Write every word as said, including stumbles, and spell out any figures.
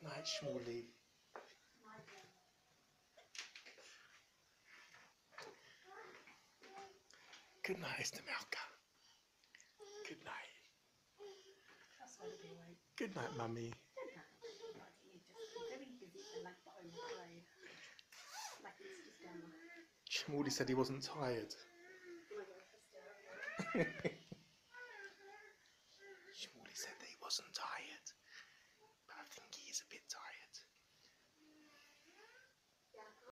night, Shmuley. Good night, Estelmelka. Good night. That's why to be awake. Good night, Mummy. Good night. Like you're just very busy and like the overplayed. Like it's just um Shmuley said he wasn't tired. oh my god, hysterical.